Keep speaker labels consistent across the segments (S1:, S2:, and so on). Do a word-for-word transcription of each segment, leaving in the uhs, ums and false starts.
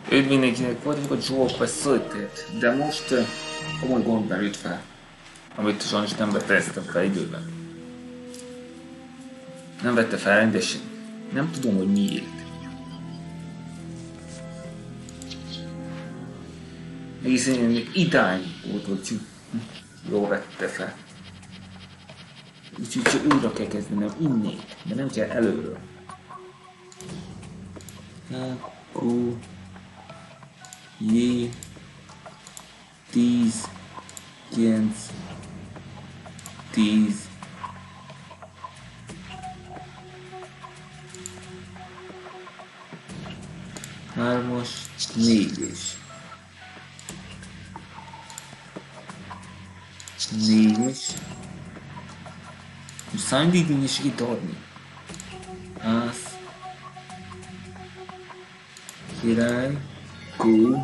S1: Őt mindenkinek volt, hogy a Joke vagy szöjtét, de most uh, komoly gond merült fel, amit sajnos nem befejeztem fel időben. Nem vette fel rendesen. Nem tudom, hogy miért. Egészen még idáig volt, hogy jól vette fel. Úgyhogy csak újra kell kezdenem innét, de nem kell előről. Akkor... J... tíz... kilenc... tíz... hármas, négyes. Négyes. Számítógépén is itt adni. Az. Király. Kó.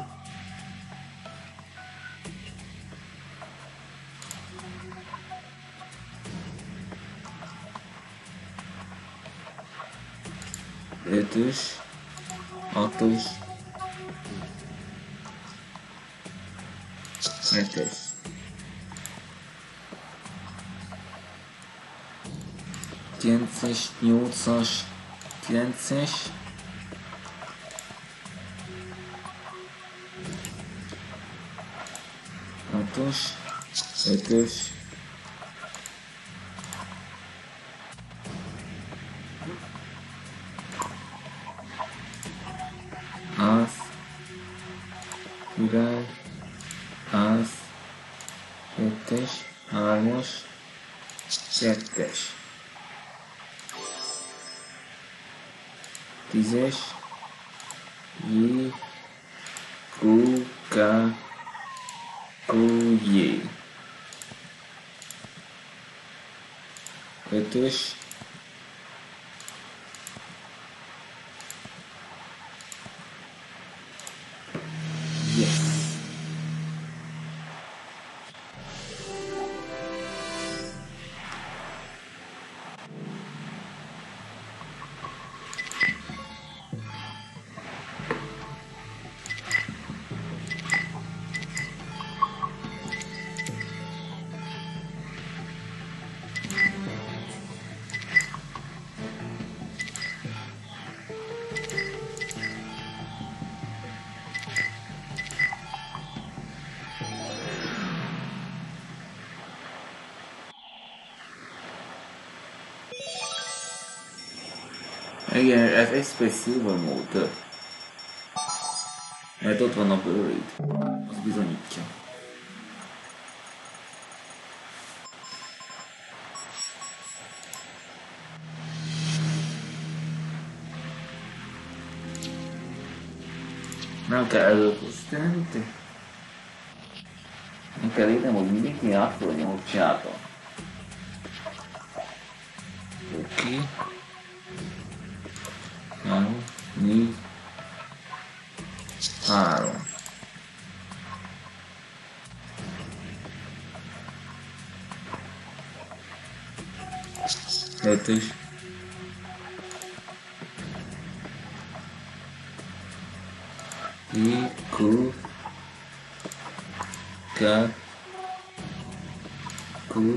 S1: Ötös. Hatos. Hetes. Kilences, nyolcas, kilences. Hatos, ötös. Az. Király. Az. Kettes, hármas, kettes. Tízes. J. Q. K. Q. J. Ötös. Yes. Igen, ez Express Silver Mode. Mert ott van a bőrít. Az bizonyítja. Nem kell előpusztítani. Nem kell írnem, hogy mindenki átfordulni, hogy csináltam. Oké. Okay. Három, négy, három. Hetes. I, Q, K, Q,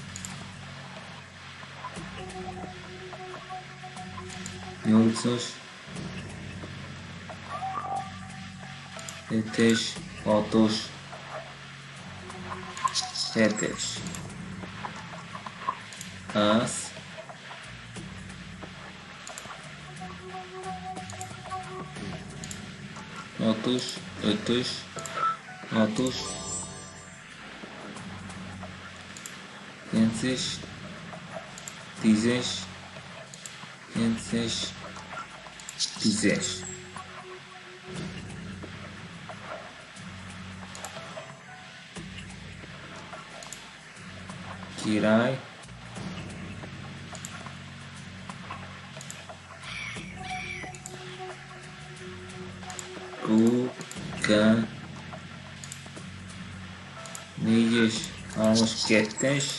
S1: nyolcas, hetes, hatos, hetes, az, hatos, ötös, hatos, kilences, tízes, kilences, tízes. Király. Kóka. Négyes, hármas, kettes.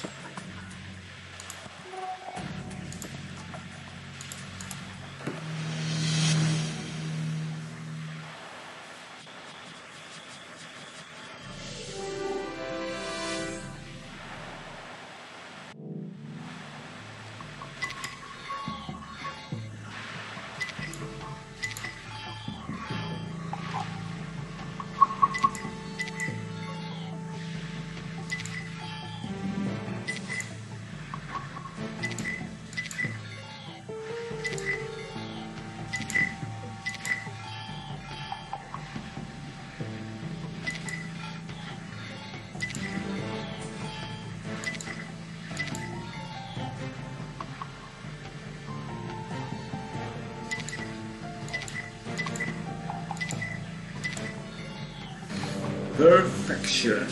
S1: Perfection.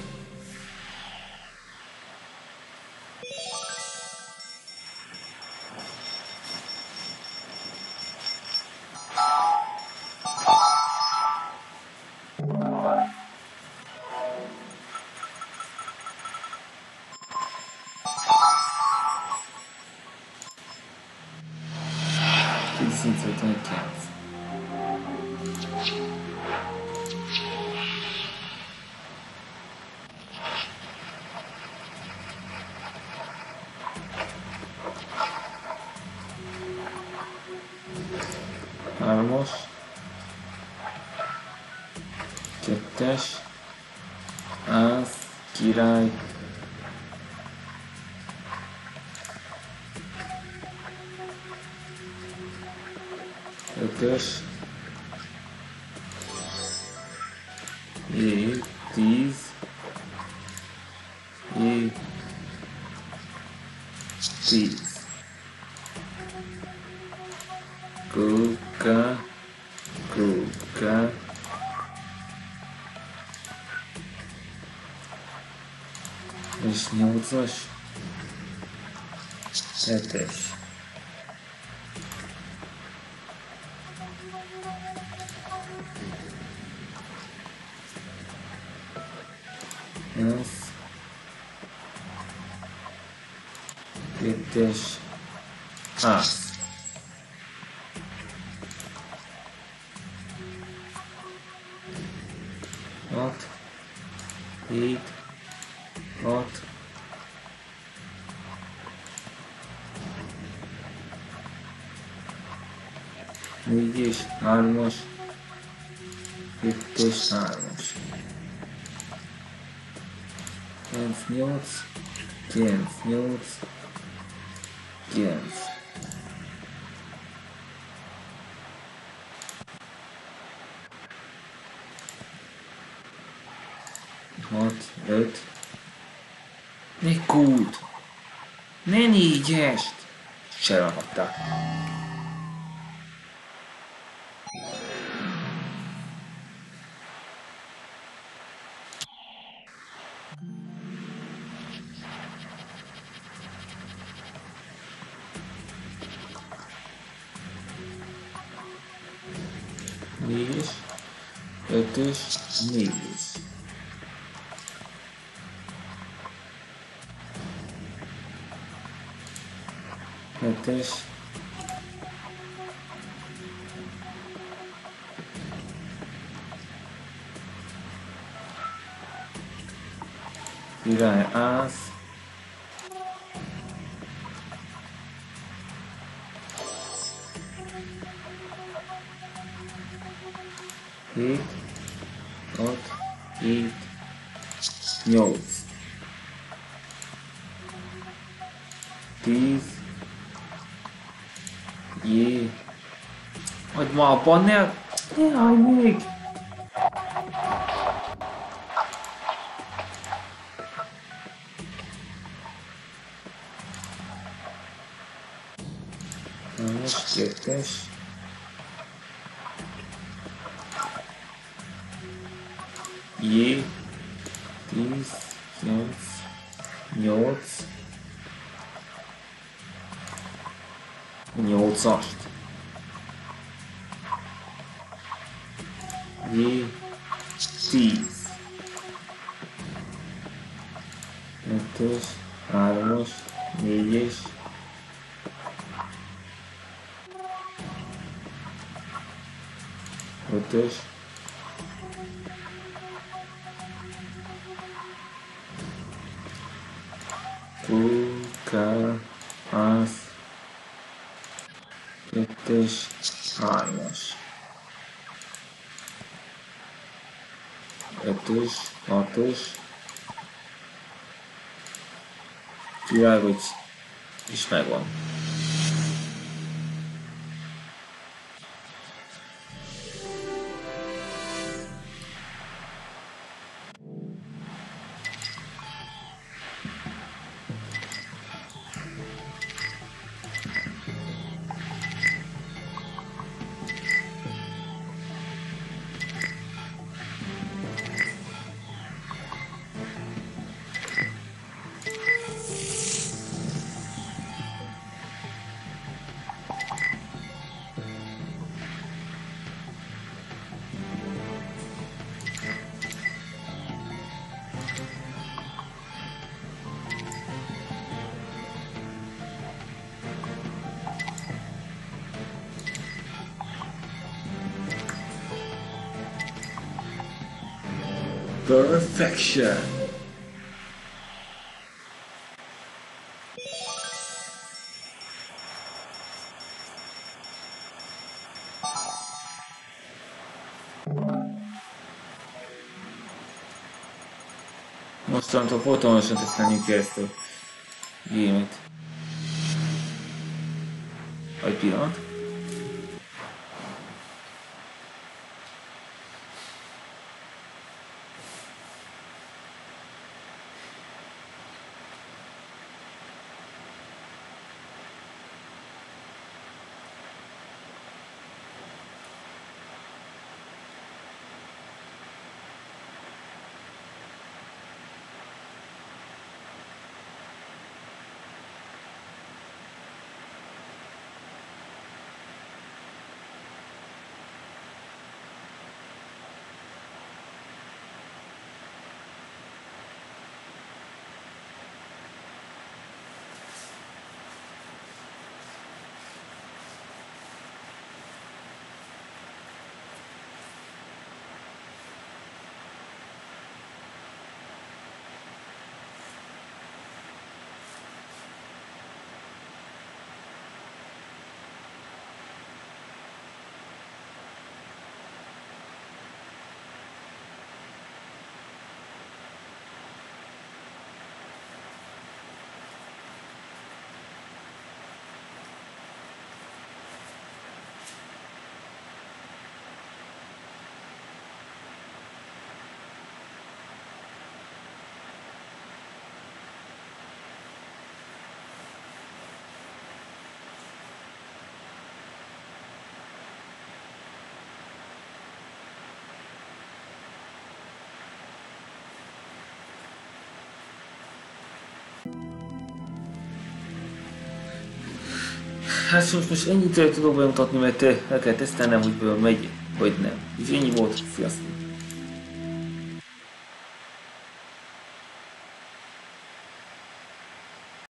S1: kétszázötvenkilenc. Hármas, kettes, ász, király, ötös, é, tíz, é, tíz. Kóka, kóka, és nyolcas, hetes. Az, kettes, ász. Hat, hét, hat, négyes, hármas, kettes, hármas. Kilenc, nyolc, kilenc, nyolc, kilenc. Hat, öt. Ne kút! Ne négyest! Se ragadta. Négyes, ötös, négyes. Hetes, király, ász, hét, hat, hét, nyolc, tíz, jé, hogy ma a panel, jaj még! Na most kettes, jé, tíz, kilenc, nyolc, nyolcast. Jé, tíz. Ötös, hármas, négyes. Ötös. Kóka, ász. Kettes, hármas. Ötös, hatos. Király vagy, és megvan. Perfection! Mostantól folyamatosan tesztelni kell ezt a gémet. Egy pillanat. Hát most, most ennyit tudok bemutatni, mert el kell tesztelnem, hogy megy, vagy nem. És ennyi volt, sziasztok!